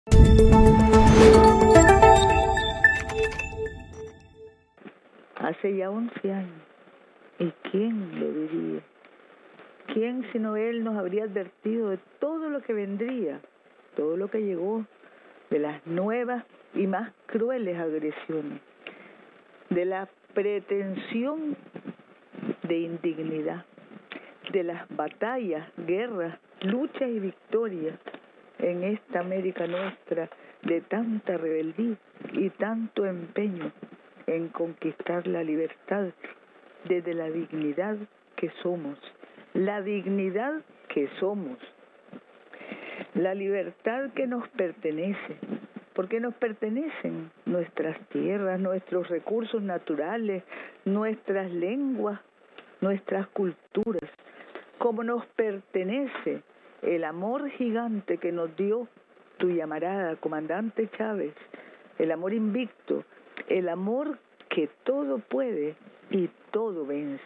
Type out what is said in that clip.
Hace ya 11 años. ¿Y quién lo diría? ¿Quién sino él nos habría advertido de todo lo que vendría, todo lo que llegó, de las nuevas y más crueles agresiones, de la pretensión de indignidad, de las batallas, guerras, luchas y victorias en esta América nuestra, de tanta rebeldía y tanto empeño en conquistar la libertad desde la dignidad que somos, la dignidad que somos, la libertad que nos pertenece, porque nos pertenecen nuestras tierras, nuestros recursos naturales, nuestras lenguas, nuestras culturas, como nos pertenece el amor gigante que nos dio tu llamarada, comandante Chávez, el amor invicto, el amor que todo puede y todo vence.